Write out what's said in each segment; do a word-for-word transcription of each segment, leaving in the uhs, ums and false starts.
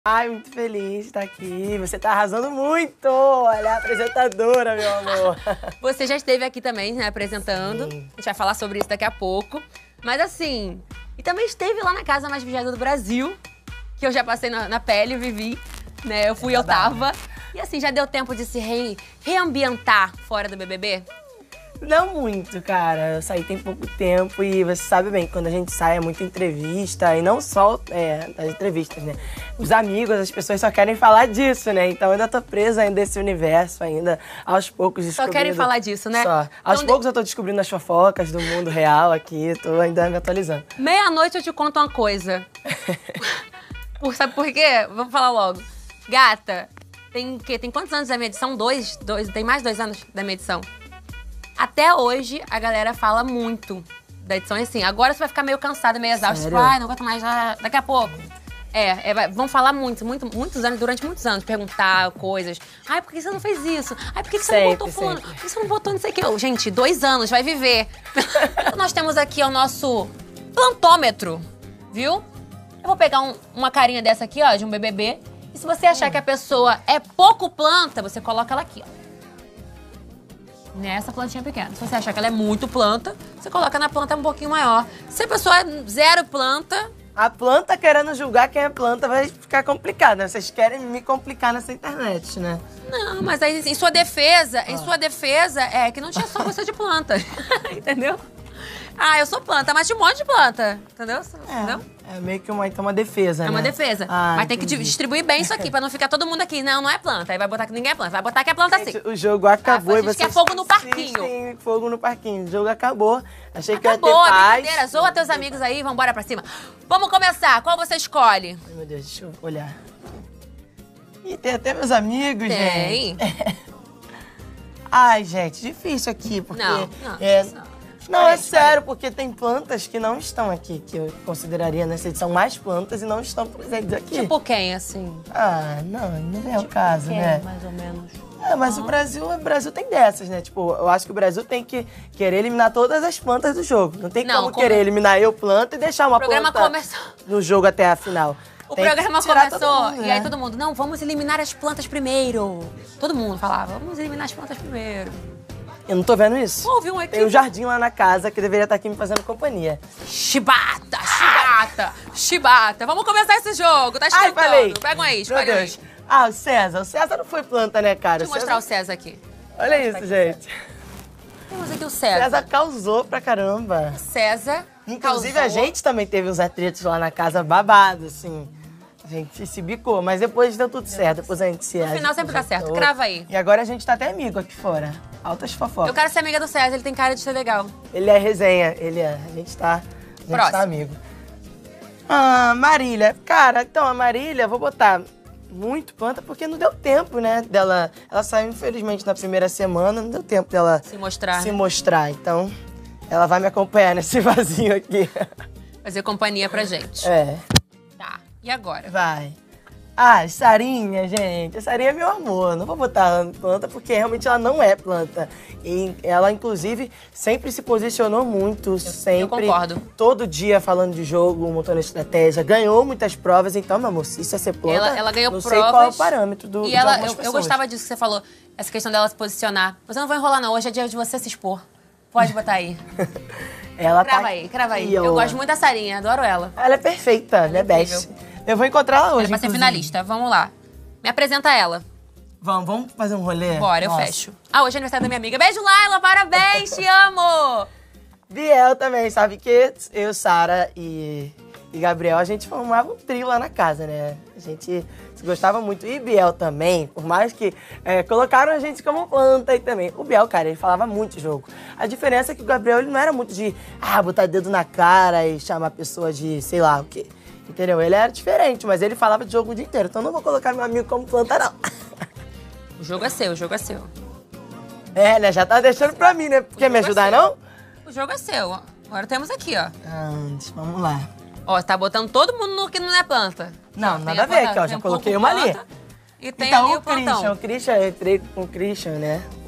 Ai, muito feliz de estar aqui. Você tá arrasando muito! Olha, a apresentadora, meu amor. Você já esteve aqui também, né, apresentando. Sim. A gente vai falar sobre isso daqui a pouco. Mas assim, e também esteve lá na Casa Mais Vigiada do Brasil, que eu já passei na, na pele, vivi, né? Eu fui, é eu tava. E assim, já deu tempo de se re, reambientar fora do B B B? Não muito, cara. Eu saí tem pouco tempo e você sabe bem, quando a gente sai é muita entrevista, e não só é, as entrevistas, né? Os amigos, as pessoas só querem falar disso, né? Então eu ainda tô presa ainda nesse universo ainda, aos poucos descobrindo... Só querem falar disso, né? Só. Aos então, poucos eu tô descobrindo as fofocas do mundo real aqui, tô ainda me atualizando. Meia-noite eu te conto uma coisa. por, sabe por quê? Vamos falar logo. Gata, tem, que, tem quantos anos da minha edição? Dois? Dois? Tem mais de dois anos da minha edição? Até hoje, a galera fala muito da edição. E assim, agora você vai ficar meio cansada, meio exausta. Tipo, ai, não aguento mais, já, daqui a pouco. É, é, vão falar muito, muito, muitos anos, durante muitos anos, perguntar coisas. Ai, por que você não fez isso? Ai, por que você sempre, não botou fulano? Por que você não botou não sei o quê? Gente, dois anos, vai viver. Nós temos aqui o nosso plantômetro, viu? Eu vou pegar um, uma carinha dessa aqui, ó, de um B B B. E se você achar hum. que a pessoa é pouco planta, você coloca ela aqui, ó. Nessa plantinha pequena. Se você achar que ela é muito planta, você coloca na planta um pouquinho maior. Se a pessoa é zero planta... A planta querendo julgar quem é planta vai ficar complicado, né? Vocês querem me complicar nessa internet, né? Não, mas aí em sua defesa, ah. em sua defesa é que não tinha só você de planta. Entendeu? Ah, eu sou planta, mas tinha um monte de planta. Entendeu? É, Entendeu? É meio que uma, então uma defesa, é né? É uma defesa. Ah, mas tem que distribuir bem isso aqui, pra não ficar todo mundo aqui. Não, não é planta. Aí vai botar que ninguém é planta. Vai botar que é planta Gente, assim. O jogo acabou ah, e vocês... quer fogo no parquinho. Sim, fogo no parquinho. O jogo acabou. Achei acabou, que ia ter paz. brincadeira. Zoa teus amigos aí, vambora pra cima. Vamos começar. Qual você escolhe? Ai, meu Deus, deixa eu olhar. Ih, tem até meus amigos, tem. gente. Ai, gente, difícil aqui, porque... Não, não. É... não. Não, é sério, porque tem plantas que não estão aqui, que eu consideraria nessa edição mais plantas e não estão presentes aqui. Tipo quem, assim? Ah, não, não é o tipo caso, quem, né? mais ou menos. É, mas ah. o Brasil, o Brasil tem dessas, né? Tipo, eu acho que o Brasil tem que querer eliminar todas as plantas do jogo. Não tem não, como querer eliminar eu planta e deixar uma o programa planta começou... no jogo até a final. O tem programa começou mundo, né? e aí todo mundo, não, vamos eliminar as plantas primeiro. Todo mundo falava, vamos eliminar as plantas primeiro. Eu não tô vendo isso. Ouvi um aqui. Tem um jardim lá na casa que deveria estar aqui me fazendo companhia. Chibata, chibata, chibata. Vamos começar esse jogo, tá esquentando. Ai, falei. Pega um aí, Meu escolhe Deus. aí. Ah, o César. O César não foi planta, né, cara? Deixa eu mostrar o César aqui. Olha isso, gente. Temos aqui o César. César causou pra caramba. César Inclusive, causou. a gente também teve uns atritos lá na casa babado, assim. A gente se bicou, mas depois deu tudo certo. Depois a gente se... No final sempre dá certo. Crava aí. E agora a gente tá até amigo aqui fora. Altas fofocas. Eu quero ser amiga do César, ele tem cara de ser legal. Ele é resenha, ele é. A gente tá, a gente Próximo. tá amigo. Ah, Marília. Cara, então a Marília, vou botar muito planta porque não deu tempo, né, dela... Ela saiu, infelizmente, na primeira semana, não deu tempo dela... Se mostrar. Se mostrar, então... Ela vai me acompanhar nesse vazio aqui. Fazer companhia pra gente. É. Tá, e agora? Vai. Ah, Sarinha, gente. A Sarinha é meu amor. Não vou botar planta porque realmente ela não é planta. E ela, inclusive, sempre se posicionou muito, eu, sempre. Eu concordo. Todo dia falando de jogo, montando estratégia. Ganhou muitas provas, então, meu amor, se isso é ser planta, ela, ela ganhou não provas. sei qual é o parâmetro do, e de ela, algumas eu, pessoas. eu gostava disso que você falou, essa questão dela se posicionar. Mas eu não vou enrolar, não. Hoje é dia de você se expor. Pode botar aí. Ela crava tá aí, crava aí. aqui, Eu ó. gosto muito da Sarinha, adoro ela. Ela é perfeita, ela é best. Eu vou encontrar ela hoje, Ela vai ser inclusive. finalista, vamos lá. Me apresenta ela. Vamos, vamos fazer um rolê? Bora, Nossa. eu fecho. Ah, hoje é aniversário da minha amiga. Beijo, Laila, parabéns, te amo! Biel também, sabe que eu, Sara e, e Gabriel, a gente formava um trio lá na casa, né? A gente se gostava muito. E Biel também, por mais que é, colocaram a gente como planta aí também. O Biel, cara, ele falava muito de jogo. A diferença é que o Gabriel, ele não era muito de, ah, botar dedo na cara e chamar a pessoa de, sei lá, o quê. Entendeu? Ele era diferente, mas ele falava de jogo o dia inteiro. Então não vou colocar meu amigo como planta, não. O jogo é seu, o jogo é seu. É, né? Já tá deixando pra mim, né? Quer me ajudar, é não? O jogo é seu. Agora temos aqui, ó. Antes, vamos lá. Ó, tá botando todo mundo no que não é planta. Não, Tem nada a ver planta, aqui, ó. tem Já um coloquei pouco uma ali. planta E tem então, ali o o plantão. Christian, o Christian, eu entrei com o Christian, né?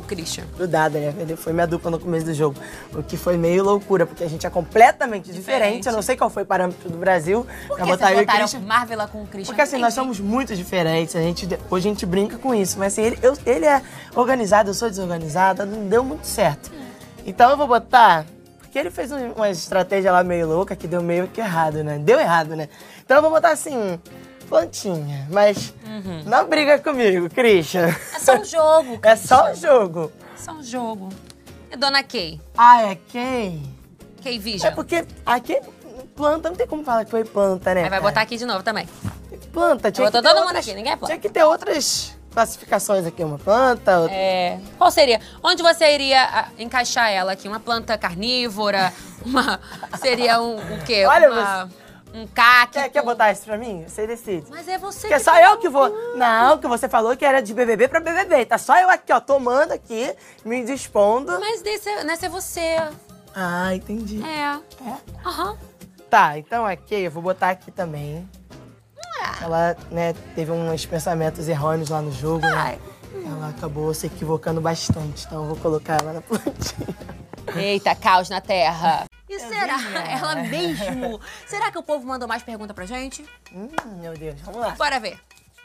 o Christian. Grudada, né? Ele foi minha dupla no começo do jogo. O que foi meio loucura, porque a gente é completamente diferente. diferente. Eu não sei qual foi o parâmetro do Brasil. Por que pra botar vocês eu e o botaram Christian. Marvela com o Christian? Porque assim, nós somos muito diferentes. A gente, hoje a gente brinca com isso. Mas assim, ele, eu, ele é organizado, eu sou desorganizada. Não deu muito certo. Então eu vou botar... Porque ele fez um, uma estratégia lá meio louca que deu meio que errado, né? Deu errado, né? Então eu vou botar assim... Plantinha, mas uhum. não briga comigo, Christian. É só um jogo, É só um jogo. É só um jogo. E Dona Kay? Ah, é Kay? Kay Vision. É porque aqui planta, não tem como falar que foi planta, né? Aí vai botar aqui de novo também. Planta, tinha Botou que ter todo outras, mundo aqui, ninguém é planta. Tinha que ter outras classificações aqui, uma planta, outra... É... Qual seria? Onde você iria ah, encaixar ela aqui? Uma planta carnívora? Uma... Seria um, o quê? Olha, uma... Um cacto. Quer, quer botar isso pra mim? Você decide. Mas é você que é só eu que vou. Não, que você falou que era de B B B pra B B B. Tá só eu aqui, ó, tomando aqui, me dispondo. Mas nesse, nesse é você. Ah, entendi. É. É? Aham. Uhum. Tá, então aqui eu vou botar aqui também. Ela, né, teve uns pensamentos errôneos lá no jogo, né? Ela acabou se equivocando bastante, então eu vou colocar ela na plantinha. Eita, caos na terra. E será ela mesmo? Será que o povo mandou mais pergunta pra gente? Hum, meu Deus, vamos lá. Bora ver.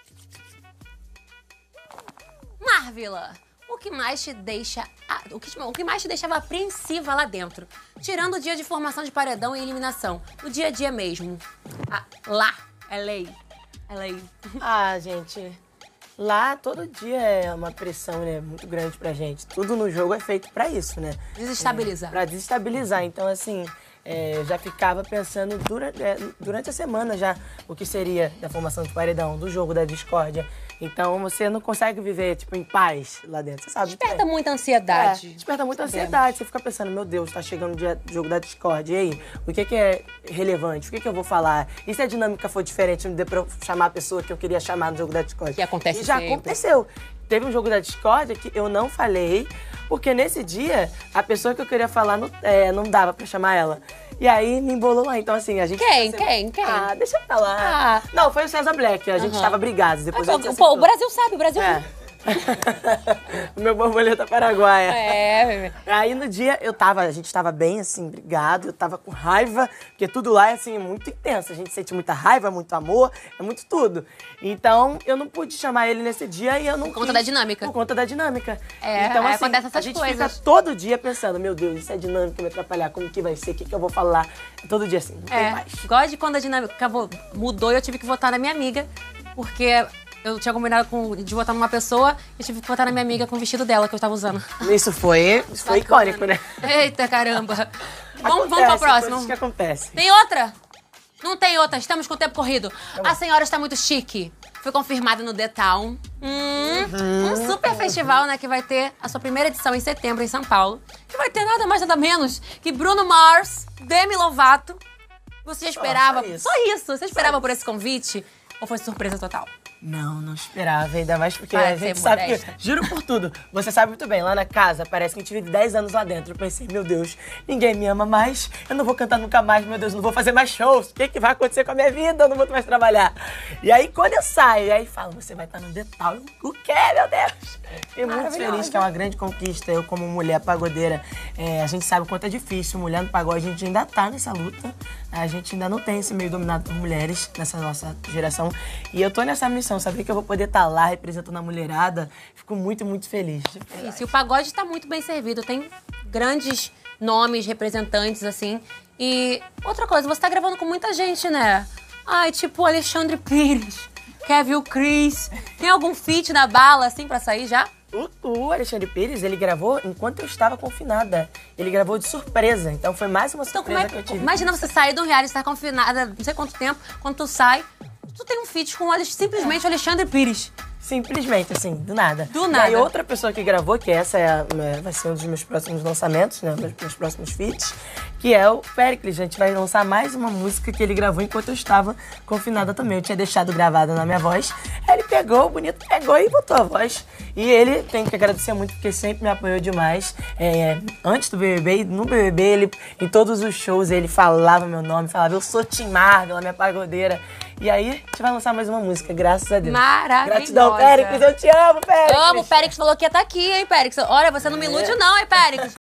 Marvela, o que mais te deixa... O que, o que mais te deixava apreensiva lá dentro? Tirando o dia de formação de paredão e eliminação. No dia a dia mesmo. Ah, lá, é lei. É lei. Ah, gente... Lá, todo dia é uma pressão, né, muito grande pra gente. Tudo no jogo é feito pra isso, né? Desestabilizar. É, pra desestabilizar. Então, assim, é, eu já ficava pensando durante, é, durante a semana já o que seria da formação de paredão, do jogo da discórdia. Então, você não consegue viver, tipo, em paz lá dentro, você sabe? Desperta muita ansiedade. É, desperta muita ansiedade. Você fica pensando, meu Deus, tá chegando o dia do jogo da discórdia. E aí, o que, que é relevante? O que, que eu vou falar? E se a dinâmica for diferente, não dê pra eu chamar a pessoa que eu queria chamar no jogo da discórdia? Que acontece E já sempre. aconteceu. Teve um jogo da discórdia que eu não falei, porque nesse dia, a pessoa que eu queria falar não, é, não dava pra chamar ela. E aí, me embolou lá. Então, assim, a gente... Quem? Quem? Quem? Ah, deixa pra lá. Ah. Não, foi o César Black. A gente Uhum. tava brigados. Depois Ah, a gente pô, o acertou. Brasil sabe, o Brasil... É. O meu borboleta paraguaia. É, bebê. Aí no dia eu tava, a gente tava bem assim, brigado, eu tava com raiva, porque tudo lá é assim, muito intenso. A gente sente muita raiva, muito amor, é muito tudo. Então eu não pude chamar ele nesse dia e eu não Por conta quis, da dinâmica. Por conta da dinâmica. É, então, aí assim, acontece essas a gente coisas. fica todo dia pensando, meu Deus, isso é dinâmica, me atrapalhar, como que vai ser, o que, que eu vou falar. Todo dia assim, não tem É, mais. gosto de quando a dinâmica mudou e eu tive que votar na minha amiga, porque eu tinha combinado com, de votar numa pessoa e tive que votar na minha amiga com o vestido dela que eu tava usando. Isso foi, isso foi icônico, né? Eita, caramba. Vamos, Acontece, vamos pra coisas próxima. que acontece. Tem outra? Não tem outra, estamos com o tempo corrido. A senhora está muito chique. Foi confirmada no The Town. Hum, Uhum. Um super festival, né, que vai ter a sua primeira edição em setembro, em São Paulo. Que vai ter nada mais, nada menos que Bruno Mars, Demi Lovato. Você já esperava... só isso. Só isso. Você esperava por esse convite? Ou foi surpresa total? Não, não esperava, ainda mais porque Vai a gente ser sabe modesta. que, juro por tudo, você sabe muito bem, lá na casa parece que a gente vive dez anos lá dentro. Eu pensei, meu Deus, ninguém me ama mais, eu não vou cantar nunca mais, meu Deus, não vou fazer mais shows, o que, que vai acontecer com a minha vida? Eu não vou mais trabalhar. E aí quando eu saio, aí falo, você vai estar no detal. Eu, o quê, meu Deus? Fiquei muito feliz, que é uma grande conquista. Eu, como mulher pagodeira, é, a gente sabe o quanto é difícil. Mulher no pagode, a gente ainda tá nessa luta. A gente ainda não tem esse meio dominado por mulheres nessa nossa geração. E eu tô nessa missão, saber que eu vou poder estar lá representando a mulherada. Fico muito, muito feliz. Isso, e o pagode tá muito bem servido. Tem grandes nomes, representantes, assim. E outra coisa, você tá gravando com muita gente, né? Ai, tipo Alexandre Pires, Kevin Cris. Tem algum feat na bala, assim, pra sair já? O, o Alexandre Pires, ele gravou enquanto eu estava confinada. Ele gravou de surpresa, então foi mais uma Então, surpresa como é que eu que... tive. Imagina você sair do reality, estar confinada não sei quanto tempo, quando tu sai, tu tem um feat com o Alex- simplesmente o Alexandre Pires. Simplesmente, assim, do nada. Do nada. E aí outra pessoa que gravou, que essa é a- é, vai ser um dos meus próximos lançamentos, né? Meus, meus próximos feats, que é o Pericles. A gente vai lançar mais uma música que ele gravou enquanto eu estava confinada também. Eu tinha deixado gravada na minha voz. Aí ele pegou, o bonito pegou e botou a voz. E ele tem que agradecer muito, porque sempre me apoiou demais. É, antes do B B B e no B B B, ele, em todos os shows, ele falava meu nome, falava, eu sou Tim Marvel, a minha pagodeira. E aí, a gente vai lançar mais uma música, graças a Deus. Maravilhosa. Gratidão, Péricles, eu te amo, Péricles. Amo, o Péricles falou que ia estar aqui, hein, Péricles? Olha, você não me ilude não, hein, Péricles?